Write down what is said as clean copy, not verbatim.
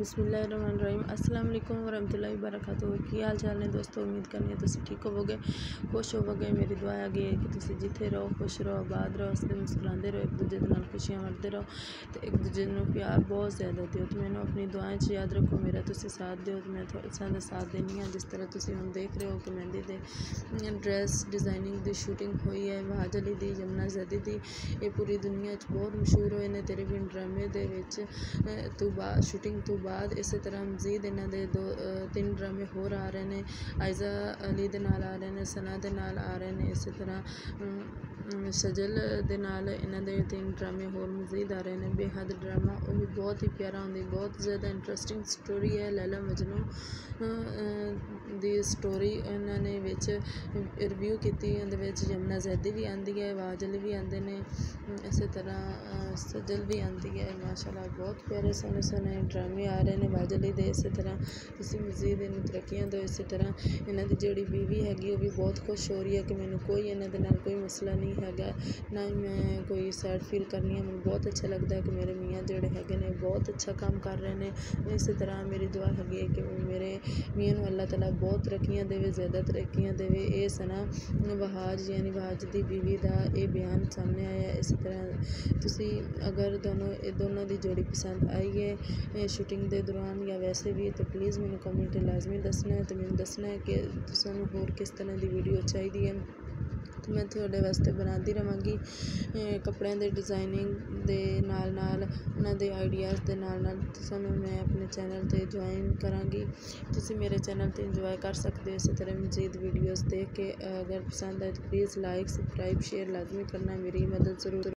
बिस्मिल्लाहिर्रहमानिर्रहीम अस्सलाम वालेकुम वरहमतुल्लाहि वबरकातुहू। की हाल चाल ने दोस्तों, उम्मीद करनी है तुम ठीक होवोगे, खुश होवोगे। मेरी दुआ है कि तुम जिथे रहो खुश रहो, आबाद रहो, हसते मुस्कुराते रहो, एक दूजे नाल खुशियां वरते रहो तो एक दूजे को प्यार बहुत ज़्यादा दिओ। तो मैंने अपनी दुआएं च याद रखो, मेरा तुम साथ दिओ तो मैं तुहाडा साथ देनी हाँ। जिस तरह तुम हम देख रहे हो कि मेहंदी दे ड्रैस डिज़ाइनिंग की शूटिंग हुई है वहाज अली दी, यमुना जैदी दी। ये पूरी दुनिया बहुत मशहूर होए ने तेरे बिन ड्रामे दे विच तो बाद शूटिंग तो बाद। इस तरह मजीद इन्हों के तीन ड्रामे होर आ रहे हैं, आयजा अली दे नाल आ रहे हैं, सना दे नाल आ रहे हैं, इस तरह सजल दे नाल इन्हों के तीन ड्रामे होर मजीद आ रहे हैं। बेहद ड्रामा वो भी बहुत ही प्यारा होंगे, बहुत ज़्यादा इंटरेस्टिंग स्टोरी है। लैला मजनू दी स्टोरी इन्होंने रिव्यू की, यमुना जैदी भी आती है, वाज अली भी आते हैं, इस तरह सजल भी आती है। माशाल्लाह बहुत प्यारे सोने सोने ड्रामे आ रहे हैं वाज अली दे। इस तरह तुम मजीद इन तरक्कियां दो। इस तरह इन्हों की जोड़ी बीवी हैगी वो भी बहुत खुश हो रही है कि मैंने कोई इन्हों के कोई मसला नहीं है, ना ही मैं कोई सैड फील करनी है। मैंने बहुत अच्छा लगता है कि मेरे मियाँ जोड़े है ने बहुत अच्छा काम कर रहे हैं। इस तरह मेरी दुआ हैगी कि मेरे मियाँ नूं अल्लाह ताला बहुत तरक्कियां देवे, ज़्यादा तरक्कियां देवे। ये सना वहाज यानी वहाज की बीवी का ये बयान सामने आया। इस तरह तुसी अगर दोनों की जोड़ी पसंद आई है शूटिंग के दौरान या वैसे भी, तो प्लीज़ मैंने कमेंट लाजमी दसना है। तो मैंने दसना है कि तुसानू होर किस तरह की वीडियो चाहिए है, तो मैं थोड़े वास्ते बनाती रहांगी। कपड़ों के डिज़ाइनिंग के नाल नाल उन्हों के आइडियाज़ के नाल नाल तुसानू मैं अपने चैनल पर ज्वाइन करांगी। तुसी मेरे चैनल पर इंजॉय कर सकते हो। इस तरह मजीद वीडियोज़ देख के अगर पसंद आए तो प्लीज़ लाइक सब्सक्राइब शेयर लाजमी करना, मेरी मदद ज़रूर